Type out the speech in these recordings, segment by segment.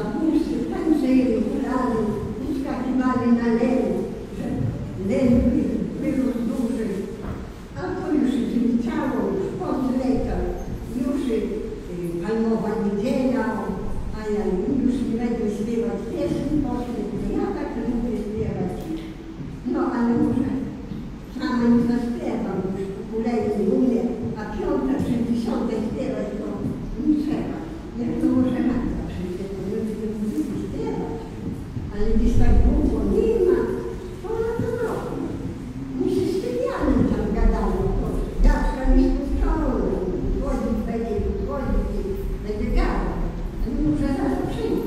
Zawózcy tańczyli, grali, uskakiwali na len, że len wyrósł duży. A to już zleciało, już pozlecał, już palmowa niedziela, a ja już nie będę śpiewać pieśni, poszli, ja tak lubię śpiewać. No ale może sama nie zaśpiewam, już uleję, umie, a piąte czy dziesiąte śpiewać to nie trzeba. Jak to może Magda przyjdzie, to będziemy musieli śpiewać, ale gdzieś tak długo nie ma, to ona to robi. My się specjalnie tam gadało, to zawsze mi spuszczono, chodzić będzie gadał, ale może zaraz przyjdzie.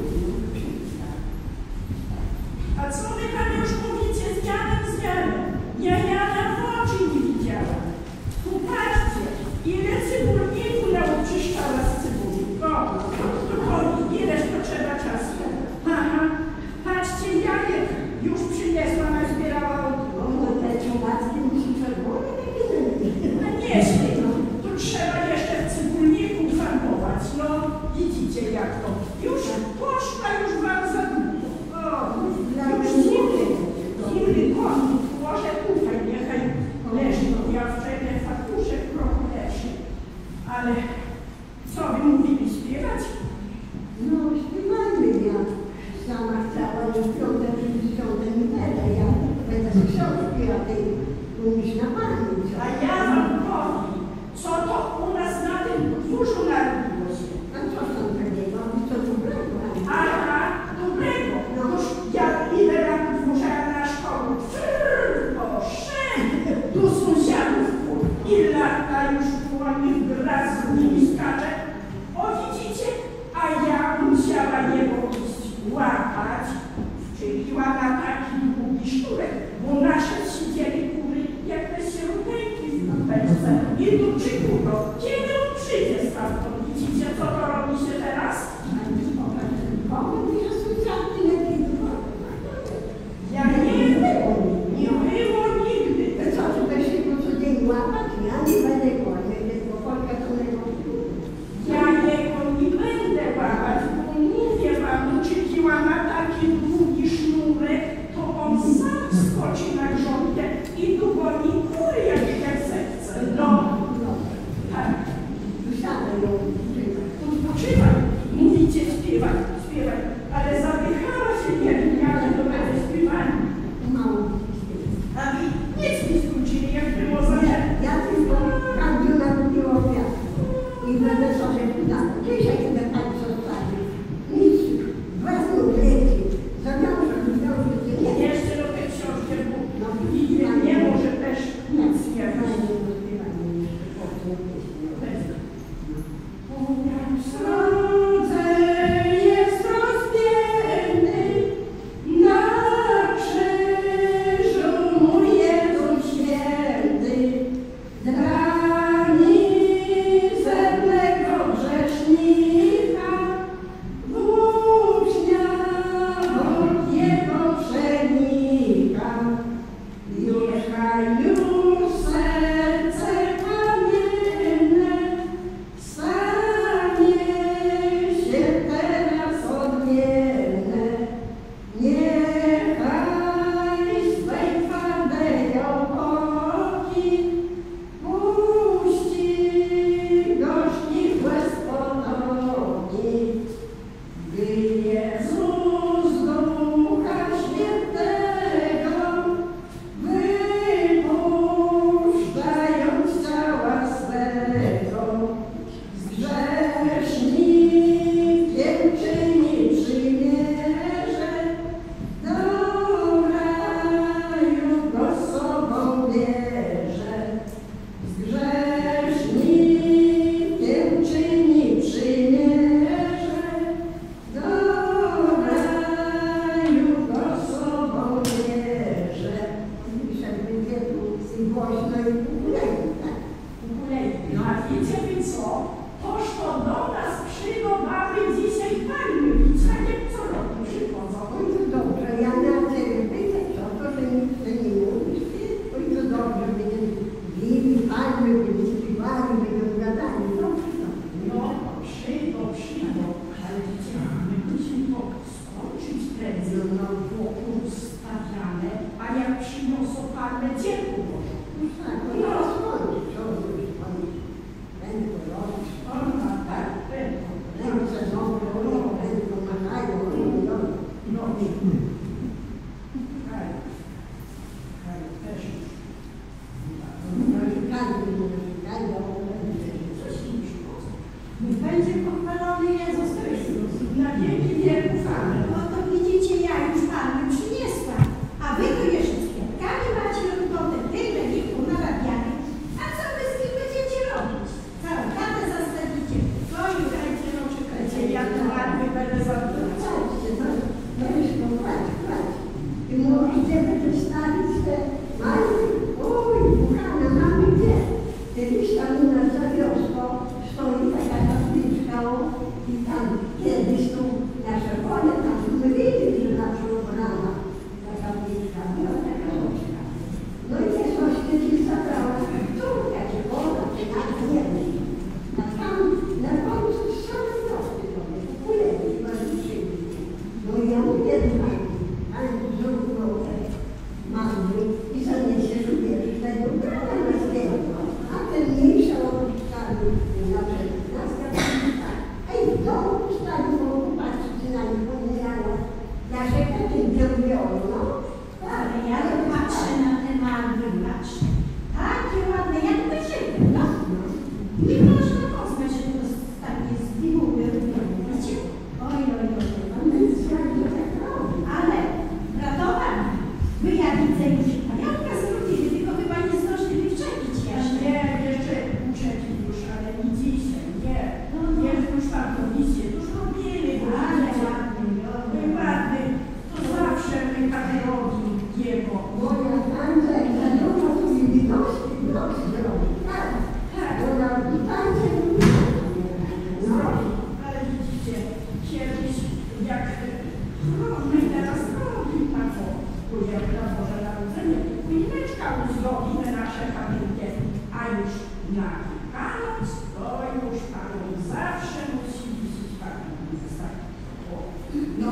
A co wy tam już mówicie z Janem? Ja Jana w oczy nie widziałam. Tu patrzcie, ile cybulniku nam oczyszczała z cybuli. Ileż to trzeba czasu. Aha, patrzcie, jajek już przyniesła, nazbierała od... No te czubackie musi czerwone takie. No nieźle, no. Tu trzeba jeszcze w cybulniku farbować. No, widzicie jak to. Już poszła, już wam za długo. Już zimny konik włożę tutaj, niechaj leży. No, ja wczoraj fartuszek trochę leży. Ale co wy mówili śpiewać? No śpiewajmy, ja sama chciała już piąte czy dziesiąte nie będę, ja będę z książki, a ty umiesz na pamięć. A ja wam powiem, co to u nas na tym podwórzu narodziło się. A co tam takiego? Co dobrego? Aha, dobrego. No już ja idę na podwórze na szkołę. Tu sąsiadów i lata już było mi wraz z nimi skacze. O widzicie, a ja musiała jego iść łapać. Wczyliła na taki długi sznurek, bo nasze siedzieli kury jak te sieruteńki w lupeczce. I tu czykują, kiedy on przyjdzie stamtąd. Widzicie, co to robi się teraz? Ja nie było nigdy. Co, żeby się go codziennie łapać? Ja nie będę go, bo Polka to najgorszy. Ja jego nie będę łapać, bo mówię wam, uczyciła na taki długi sznurek, to on sam skoczy na grządkę i tu goni kury, jak zechce. No, tak. Wysiadaj ją. Odpoczywaj, mówicie śpiewaj, ale zapychała się nie do tego śpiewania. Mało. A wy nic nie skrócili, jak było zamiar. Ja tylko każdy narobiła obiad. I będę sobie pytała. Dzisiaj będę tak zostawić. Nic. Wezmę leci. Zawiążę, nie. Jeszcze do tej książki, bo nie może też nic nie będzie. Słońce jest rozpięte. ciepło. Tak, no rozchodzi, co już pani ręką robić. Tak, Ręce nowe, ręką machają, no. Też. Niech będzie pochwalony Jezus Chrystus. Na wieki wieków. Amen. No to widzicie, ja już Panu przyniosłam, a wy tu jeszcze z kwiatkami macie robotę, tyle lichu narabianych. A co wy z tym będziecie robić? Całą chatę zastawicie, koju dajcie, no czekajcie. Ja to ładnie będę zadbać. I mówisz, gdzie będziesz stawić te malki? Oj, kochana, mamy gdzie? Kiedyś tam u nas za wioską stoi taka tabliczka i tam kiedyś tu nasze pole, tam my wiedzieli, że na ubrana ta tabliczka, była taka oczka. No i jest właśnie gdzieś zabrała córka, czy ona, czy nawet nie wiem. A tam na końcu z samej wiosny sobie kupujemy i walczyli. No i ja mówię, ale zrób mamy i zaniesie również tego prawa na zdjęcia. A ten mniejsza odpisali na przed a i w domu ustali, bo patrzcie na nich, pomijają. Ja się takim dziewiolo, no. Ale ja to patrzę na te malby, patrzę. Takie ładne, jak to ziemię, no. Nie można poznać, że to takie zbiłuły robione, wiecie? Oj. Ale ratować, wy ja widzę już paniałka zwrócili, tylko chyba nie zdążyli wyczepić jeszcze. Nie, jeszcze uczeki już, ale nie dzisiaj, nie. Nie, już mam to wizję, już robili, Ale ładny, to zawsze my tak robi jego. Moja Andrzej, ta druga tu mi widoczki, zrobi. Tak, ona tańczy Zrobi, ale widzicie, kiedyś jak my teraz robi taką, tu jak na Boże Narodzenie, choineczka uzdobimy nasze pamięcie, a już na Wielkanoc to już Panu zawsze musi wisieć pamiętnik. No,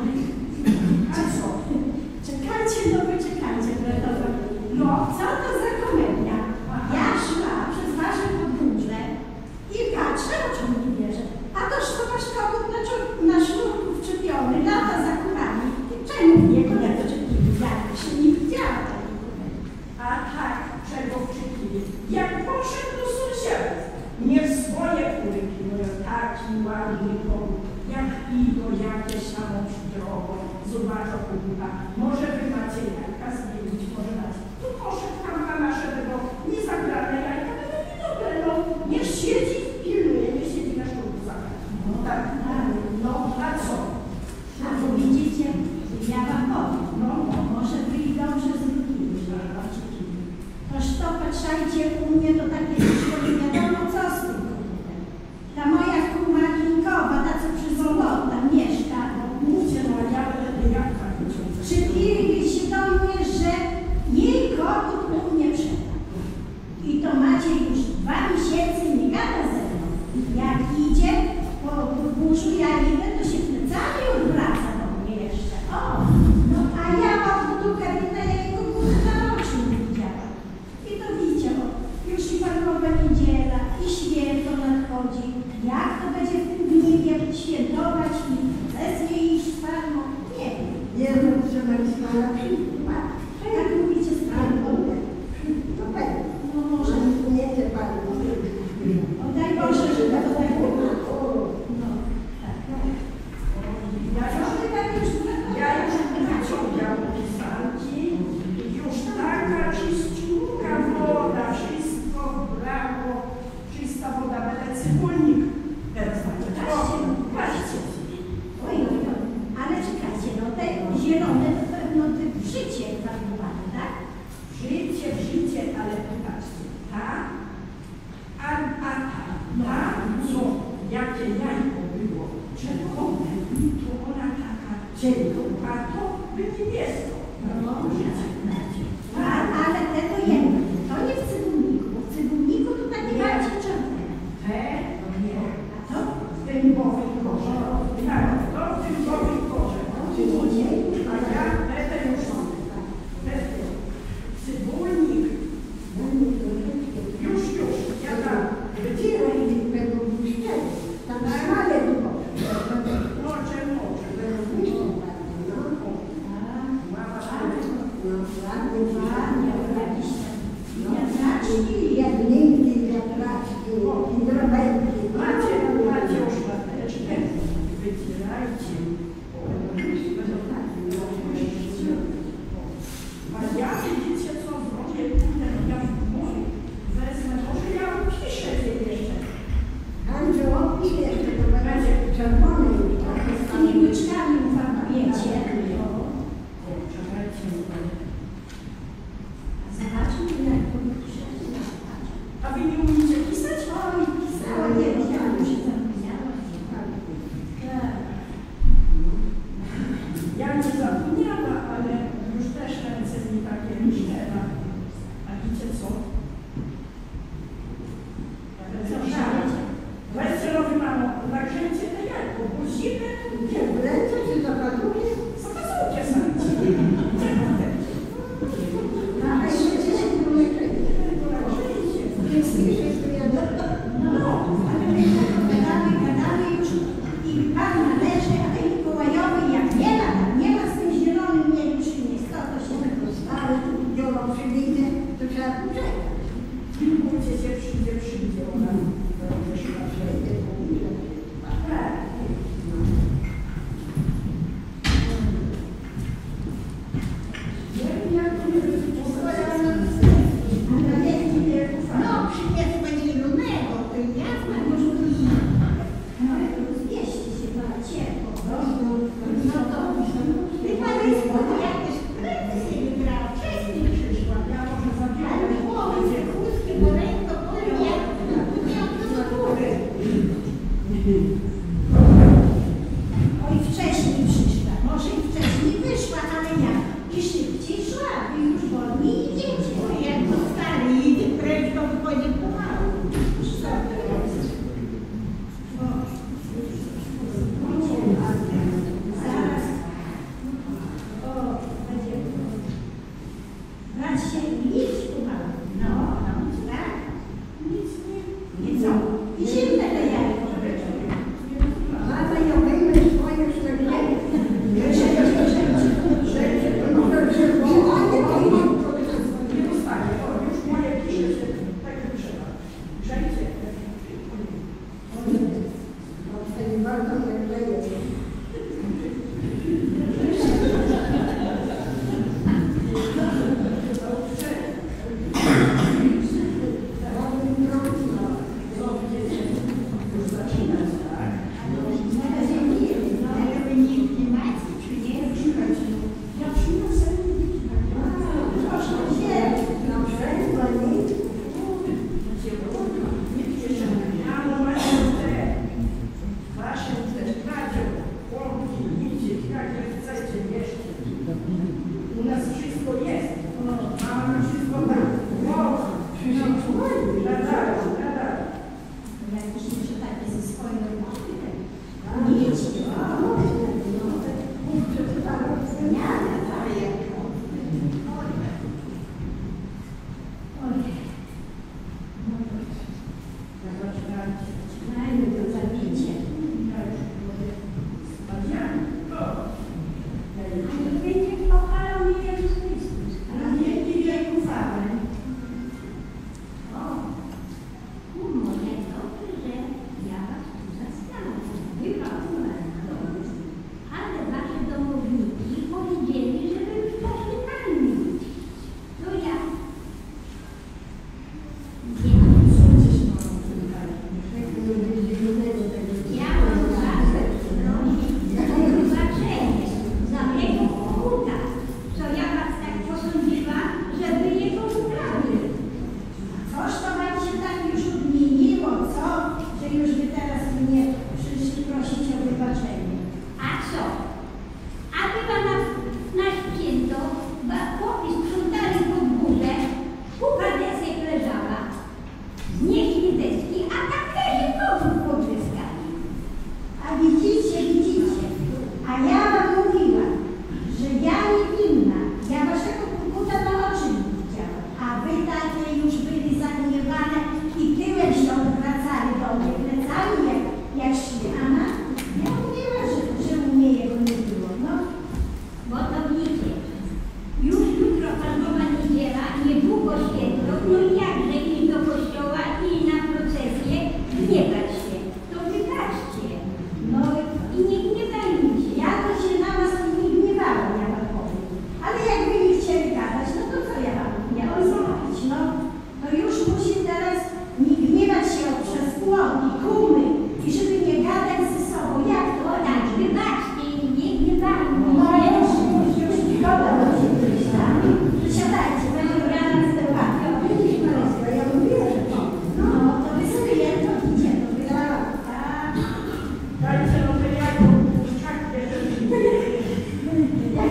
a co? czekajcie, no wyczekajcie, bratowa. No, co to za komedia? Ja szła przez wasze podróże i patrzę, o czym nie wierzę. A toż to wasz kogut na sznurku wczepiony, lata za kurami. Czemu mnie go nie doczepili? Ja jeszcze nie widziałam takiej komedii. A tak, czego wczytili. Jak poszedł do sąsiadów, nie w swoje kury pilnują, taki ładny kogut, jak idą jakieś tam drogą, zobaczą koguta. Może wy macie jajka zmienić, może macie. Tu poszedł tam na nasze tego niezagrane jajka, będą niedobre, no. Niech siedzi, pilnuje, nie siedzi na sznurku zagrać. No tak, no, a co? A to widzicie, ja wam powiem, no, może wy i dobrze zrobili, że oczekili. Toż to patrzajcie, u mnie to takie wszystko nie wiadomo co z tym kogutem. Ta moja kuma Kinkowa, ta co przy Zolota mieszka, Mówcie, no ja będę jajka wyciągnąć. przybili się do mnie, że jej kogut u mnie przepadł. I to macie już 2 miesiące, nie gada ze mną. Jak idzie po burzu, ja idę, to się plecami odwraca do mnie jeszcze. O, no a ja mam do kabineta, ja jego koguta na oczy nie widziałam. I to widzicie, bo już i Palmowa niedziela, i święto nadchodzi. Jak to będzie w tym dniu świętować i procesję iść z Palmą? Nie wiem. Nie wiem, co napisała przyjdzie. Jak mówicie z Palmą? No pewnie. No może. Nie chcę pani. O daj Boże, żeby to tak było. No, tak. Ja już wyciągam pisanki, już taka czyściutka woda, wszystko brawo, czysta woda, będę cebulnik. Teraz patrzcie. Oj, ale czekajcie, no te zielone to pewno ty w życie zabudowane, tak? Życie, ale popatrzcie, co, jakie jajko było czerwone, to ona taka cienka, a to by niebiesko. Ale te to jedno, to nie w cybulniku, bo w cybulniku to takie bardziej czerwone. Te, no nie, A to? w dębowej korze. Tak, to w dębowej korze. A ja będę już cybulnik. zapanujecie. Zobaczmy, jak to pisze. A wy nie umiecie pisać? Oj, pisała, nie wiedziałam, że zapomniała. Tak. Ja nie zapomniałam, ale już też ręce mi takie myślała. A wiecie co? Co żarcie? Weźcie robi mamo, nagrzejcie te jajko, bo zimne Nie, w ręce czy zakazuje? zakazujcie sami. Czego chcecie? Ale przecież nie Nagrzejcie. jest jeszcze jedna. No, ale my gadamy już i pan należy, a ten Mikołajowy jak nie ma z tym zielonym nie przynieść. To się tak Ale tu biorą przyjdzie, to trzeba poczekać. Bójcie się, przyjdzie ona. Tak. No, przyniesie będzie zielonego, to jasne, może być. no, zmieści się na ciepło. No to, wie pan, jest jakieś prędzej się wybrała, wcześniej przyszła. Ja może Ale zabiorę. głowy, te chustki, bo ręko, powiem, jak to za górę. Oj, wcześniej przyszła, może i wcześniej wyszła, ale jak? I szybciej szła, i już wolno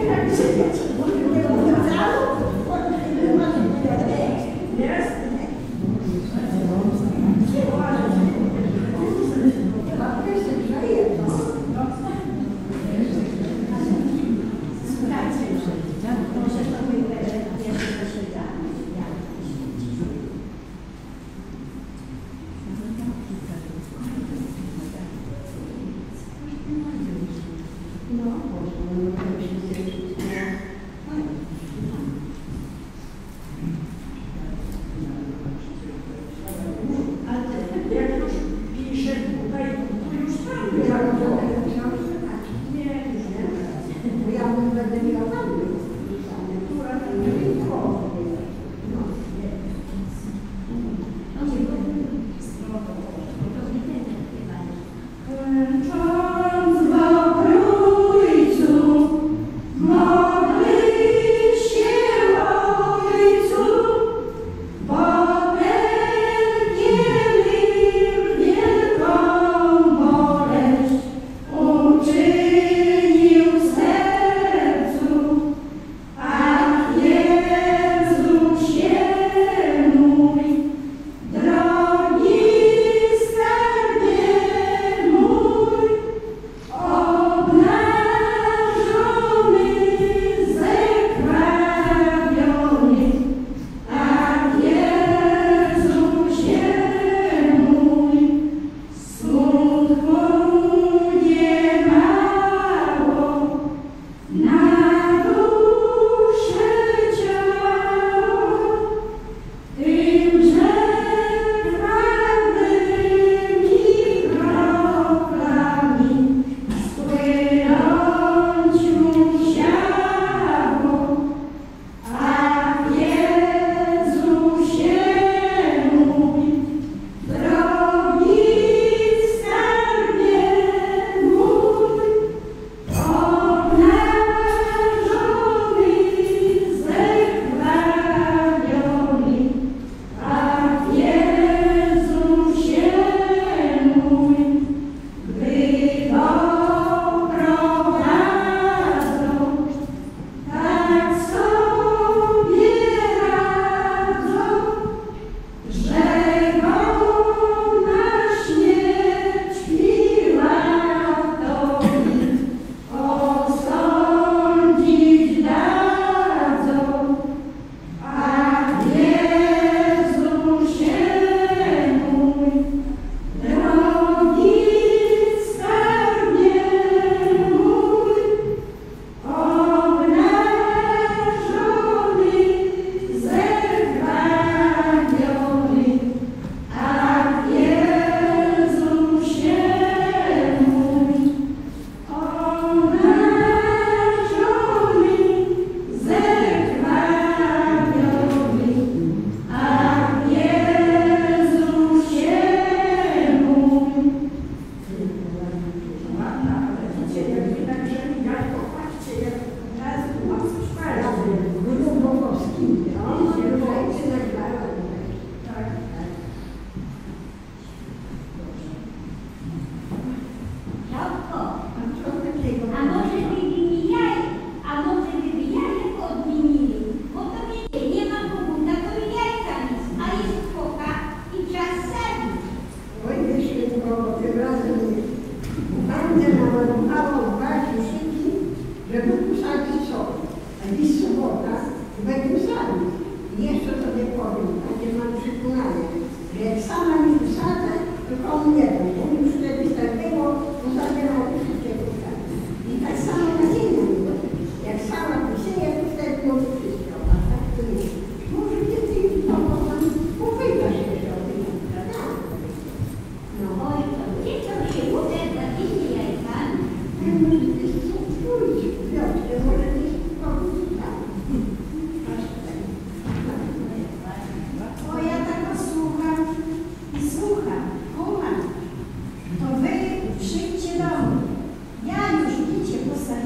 To wy przyjdźcie do mnie. Ja już, widzicie, postawiłam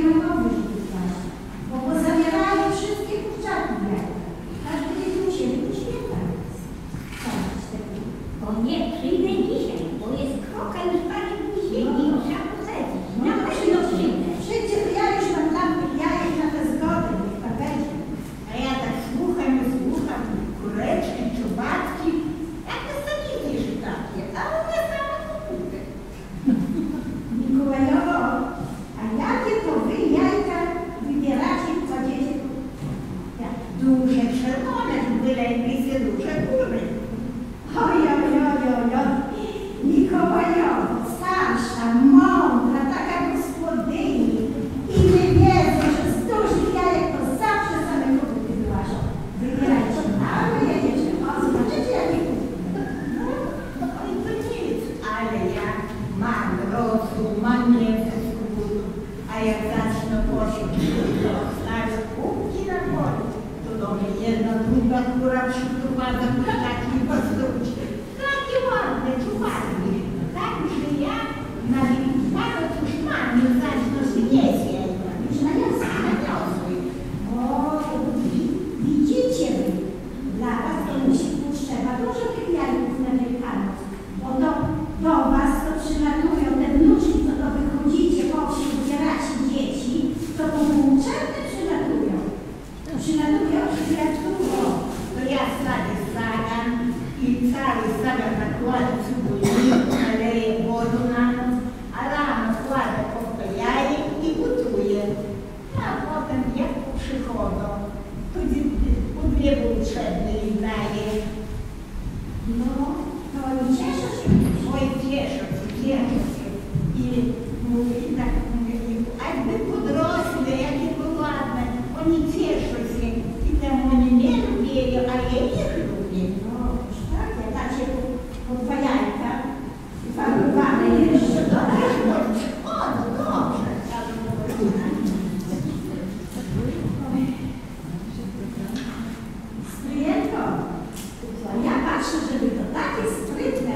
nie mogły żyć właśnie, bo pozabierali wszystkie kurczaki w jajkach. Każdy dzień musieli do święta. Bo nie przyjdę dzisiaj, bo jest kroka już pani później i trzeba posadzić. No Na pewno przyjdę. Przyjdzie, ja już mam tam jajek na tę zgodę, niech pan będzie. A ja tak słucham, kureczki, czubatki, jak to samicy takie, a one same kupuje. Mikołajowo, a jakie to wy jajka wybieracie i kładziecie? Duże czerwone, byle misy duże góry. Oj. Mikołajowo, starsza, mądra, taka gospodyni i nie wiedzą, że z dużych jajek to zawsze same kobiety wyłażą. Wybierajcie małe jajeczkę, o, zobaczycie jakie kupię. Oj, to nic, ale ja mam rosół, mam mięso z kukutu, a jak zacznę posić, to stawię kubki na polu, to do mnie jedna, druga kura przyprowadza, taki pastuszki. Takie ładne, czuwarki. Tak, że ja na Wielkanoc już mam, już zacznę zjeść jajka. Już naniosły. O, widzicie wy, dla was to musi potrzeba dużo tych jajków na Wielkanoc, bo to do was to przylatują te wnuczki, co to wychodzicie, po wsi ubieracie dzieci, to po półczerny przylatują. To ja wstawię stragan i cały stragan nakładam cebulniku, naleję wodę na noc, a rano kładę kopę jajek i gotuję. A potem jak przychodzą, to po dwie potrzebne im daję. No, to oni cieszą się. Oj, cieszę się. I mówię, tak mówię, a jakby podrosły, jakie to ładne, oni cieszą się. I tam oni nie lubią, a ja ich lubię. No, już tak, jak dacie po dwa jajka, farbowane jeszcze, Dobrze. Stryjenko, ja patrzę, żeby to takie sprytne,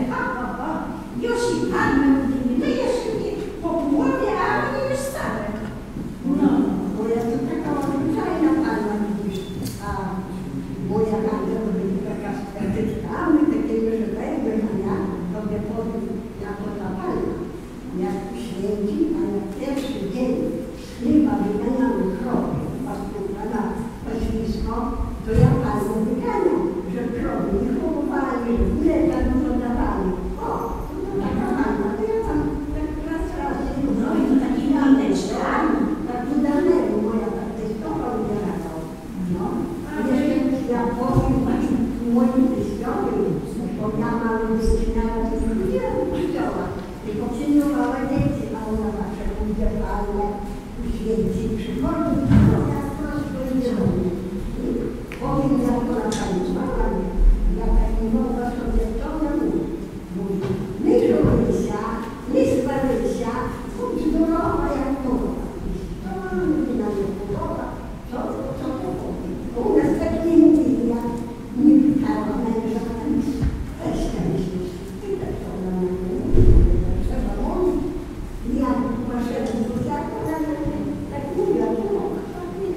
już i panny mówili, my jeszcze nie po połowie, a oni już stare. No, bo ja to taka obliczajna panna, widzisz, a moja Hanka to będzie taka skarbyczka, a my takiego, że wejdę, a ja tobie powiem, jako ta panna, jak święci, a na pierwszy dzień chyba wyganiamy krowy, pastucha na pastwisko, to ja panu wyganiam, że krowy nie chowali, że mleka dużo dawali. O, to taka panna, to ja tam tak raz No i to takimi mineczkami. tak udanego moja teściowa ubierała. No, a jeszcze ja powiem moim teściowi, bo ja mam wycinała, to nie lubiłam kościoła, tylko przyjmowała dzieci, a ona zawsze ubierała, święci przychodzi, to ja prosto idziemy. Powiem, jak to nakalowała, ja tak nie mogła sobie to mówi, my Krysia, my Sparysia, zdrowa jak mowa. To mi na nie podoba, co to powie. Bo u nas tak nie mówili, ja nie pytała męża, a nic. Weź tam myślisz, ty tak to ona nie mówi, trzeba mówić. Ja waszemu dzieciaku, tak mówię, a to mogę, tak nie.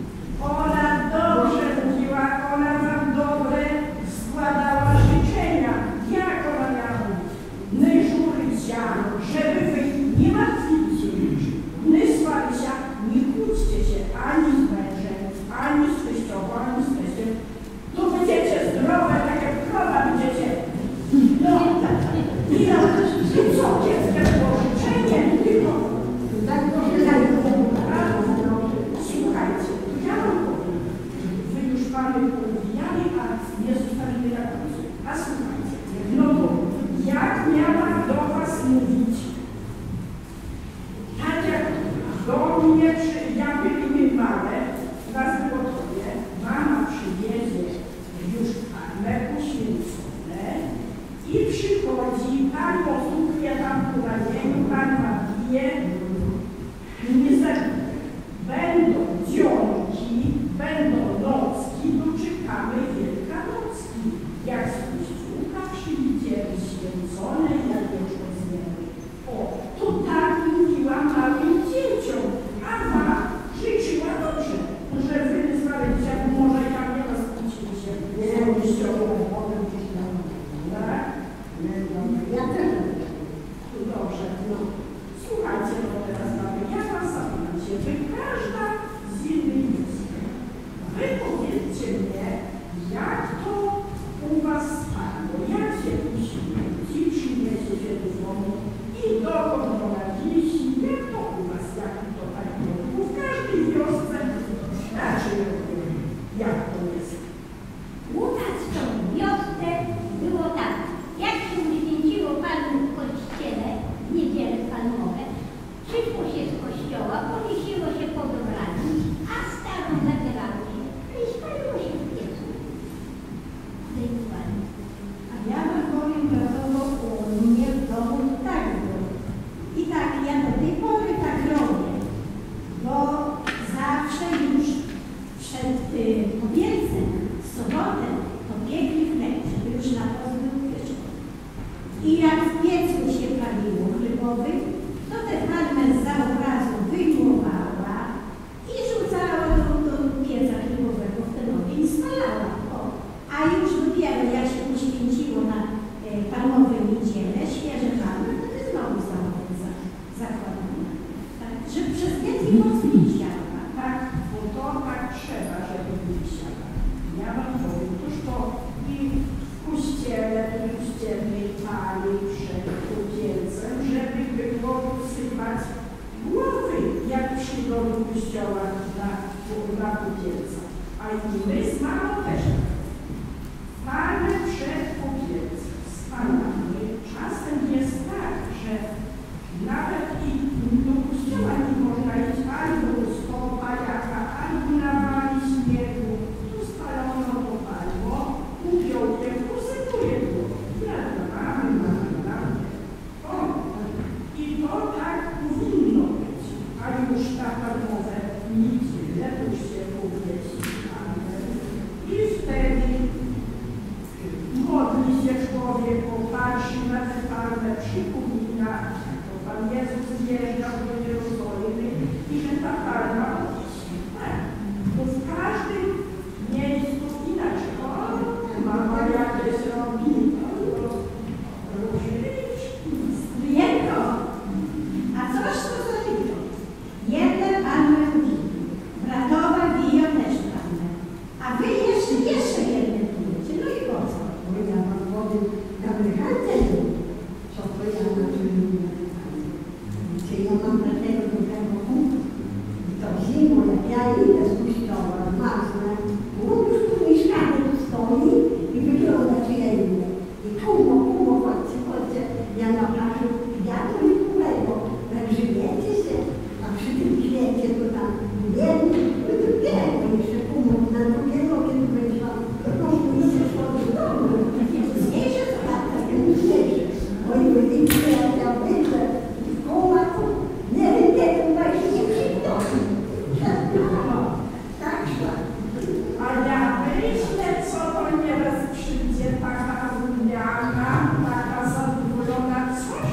Ona dobrze mówiła, ona wam dobre składała życzenia. Jak ona miała mówić? My Żurysia, żeby wy nie martwili się już. My Sparysia, nie kłóćcie się ani z mężem, ani z teściową, ani z teściem. To będziecie zdrowe, tak jak krowa będziecie. No, i no, i co, dziecko było życzenie, tylko Tak proszę, tak słuchajcie, ja wam powiem, wy już mamy powijali, a nie zostawimy na końcu. A słuchajcie, no to jak miałam do was mówić? Tak jak do mnie, jak byliśmy małe, was było tobie, mama przywiezie już mleko święcone i przychodzi, pan posługuje tam kuraniemu, pan napije, nie zabije. Będą dzionki, będą nocki, doczekamy Wielkanocki. Jak z kościółka przyjdziemy święcone, jak już rozwiemy. O, to tak mówiła małym dzieciom, a wam Powielce w sobotę to piekli chleb, żeby już na post był pieczony. I jak w piecu się paliło chlebowy, to tę palmę zza obrazu wyjmowała i rzucała do pieca chlebowego, w ten ogień spalała. A już dopiero jak się uświęciło na palmowe niedzielę, świeże palmy, wtedy znowu zakładane. Tak, że przez więcej mocy nie działa. Tak, bo to tak trzeba, żeby wisiała. Ja wam powiem, toż to i w kościele, w kościelnej pali przed Powielcem, żeby było posypać głowy, jak przyjdą do kościoła na Powielca. A i my z mamą też palmy przed Powielcem, spalamy. Czasem jest tak, że nawet i do kościoła nie można iść, albo stopa jaka, albo nawali śniegu. Tu spalono to palmo, upiął je, posypuje go. Prawda, mamy. O, i to tak powinno być. A już ta palmowe niedzielę, to się powiesi. I wtedy modli się człowiek, popatrzy na tę palmę, przypomina, to Pan Jezus zjeżdżał do Jerozolimy i że ta palma wisi. To w każdym miejscu inaczej. O, mama jakieś robi, Stryjenko, a coż to za licho? Jedne palmy bratowa biją też palmę, a wy jeszcze jedne pijecie. No i po co? Bo ja wam powiem, na Wychance co to ja na tym Czy ja mam dlatego dobrego punktu. I to zimą, jak ja idę z kościoła, zmarznę, bo on już tu mieszkanie tu stoi i wygląda, czy ja idę. I kumo, chodźcie, ja na plaży, ja to nie kulego, tak żywiecie się, a przy tym świecie to tam jedno, jeszcze kumo, na drugiego, kiedy będzie wam, to pójście szło do domu. Mniejsze to tak, mniejsze. Oj, widzicie, jak ja wyjdę, koła tu, nie wiem, kiedy właśnie nie przyjdą. Tak szła. a ja myślę, co to nieraz przyjdzie taka umiana, taka zadowolona, coś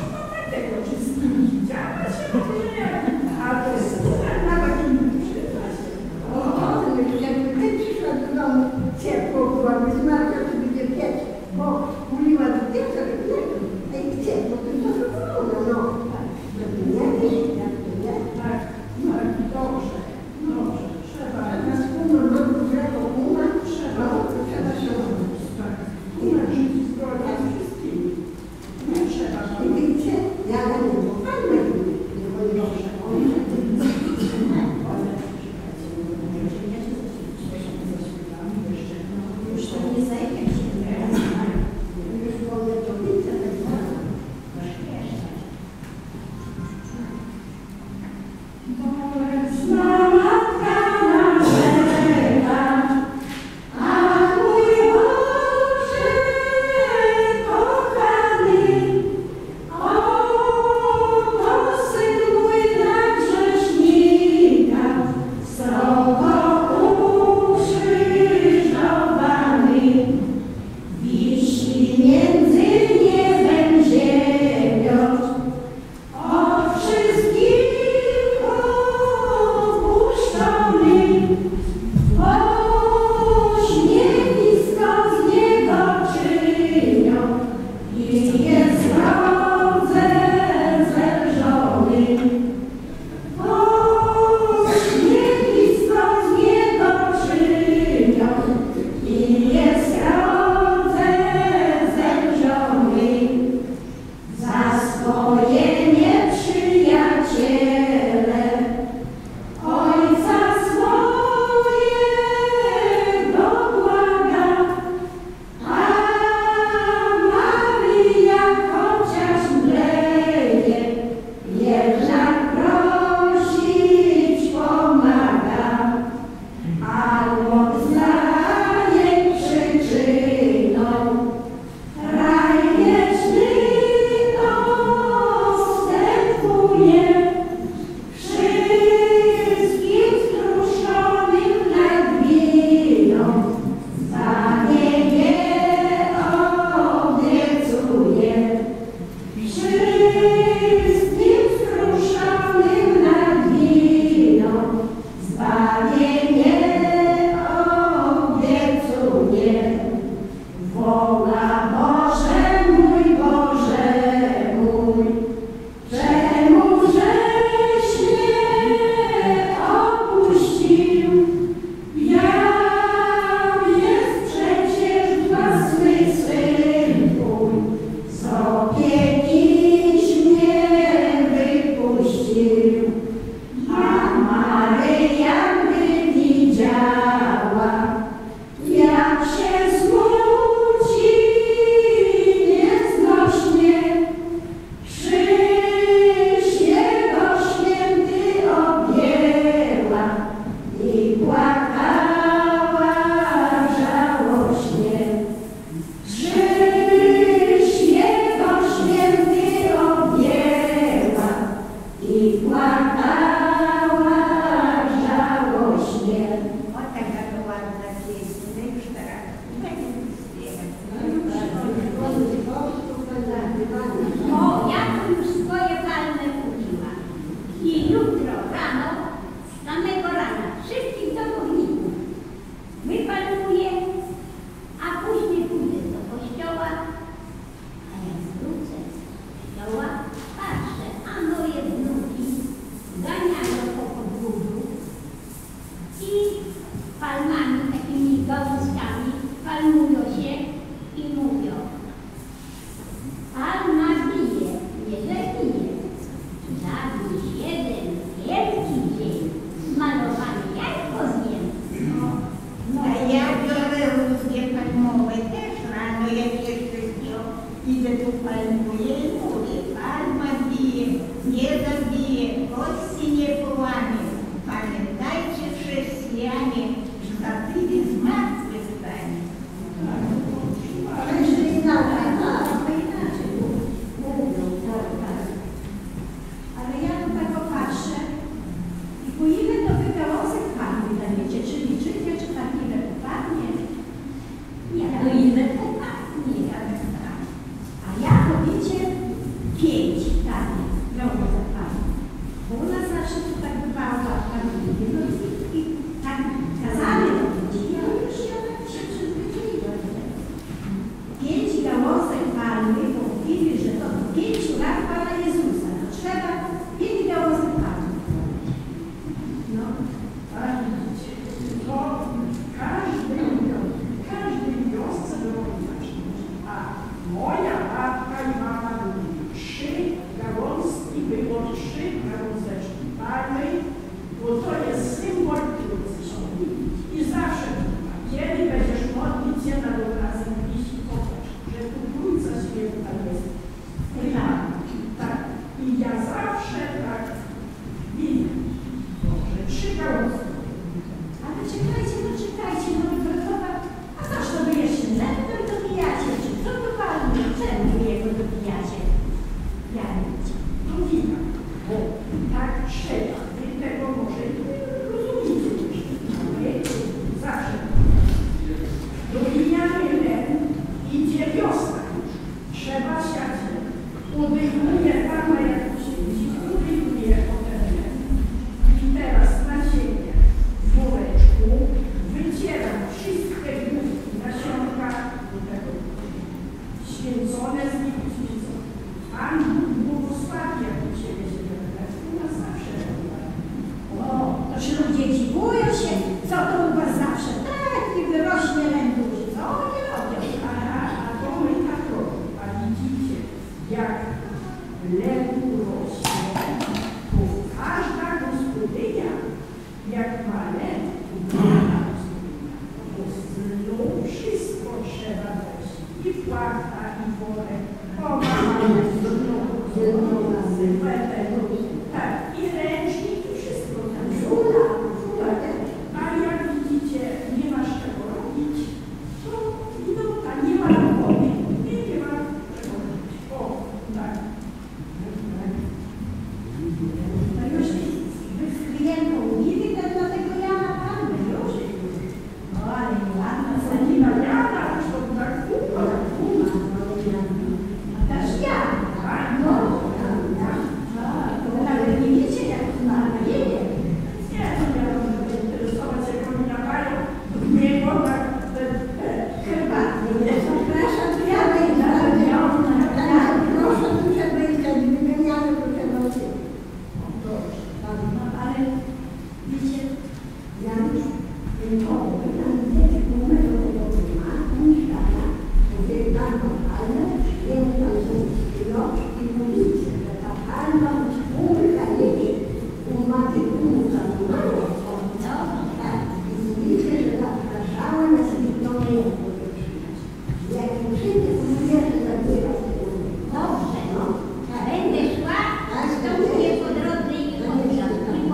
Będę szła, stąpię po drodze i powiem,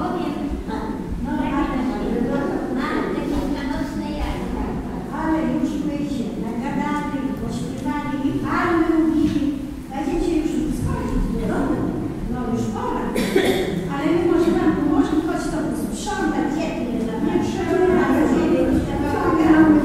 mam te wielkanocne jajka. Ale już my się nagadali, pośpiewali i palmy ubili. Będziecie już schodzić z drogą. No już pora. Ale my może wam pomożemy choć to posprzątać, dzieci nie zamieszczamy, ale ciebie już tak pomagamy.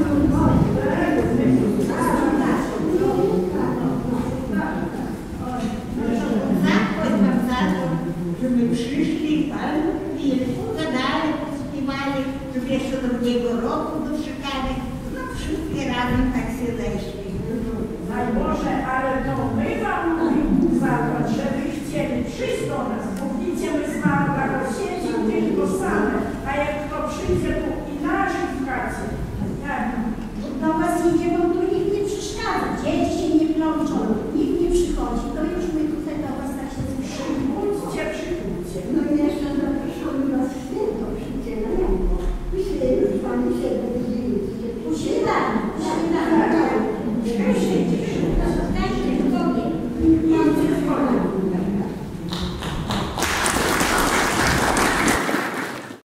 Zapłać wam za to, że my przyszli, Pan i pogadali, pośpiewali, żeby jeszcze do drugiego roku doczekali. No wszystkie razem tak się zeszli. Daj Boże, ale to my wam mówimy za to, że wy chcieli przyjść do nas, bo widzicie, my z wami tak siedzimy tylko same, a jak kto przyjdzie, to inaczej w chacie. Do was idzie, bo tu